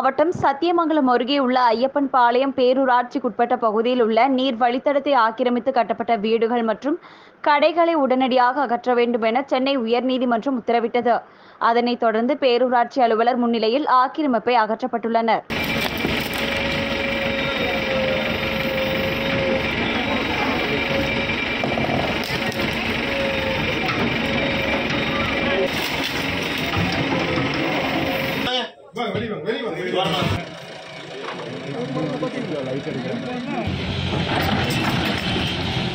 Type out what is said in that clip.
மாவட்டம் சத்தியமங்கலம் அருகே உள்ள ஐயப்பன் பாளையம் பேரூராட்சிக்குட்பட்ட பகுதியில் உள்ள நீர் வழித்தடத்தை ஆக்கிரமித்து கட்டப்பட்ட வீடுகள் மற்றும் கடைகளை உடனடியாக அகற்ற வேண்டும் என சென்னை உயர்நீதிமன்றம் உத்தரவிட்டது. அதனைத் தொடர்ந்து பேரூராட்சி அலுவலர் முன்னிலையில் ஆக்கிரமிப்பை அகற்றப்பட்டுள்ளனர். வெளி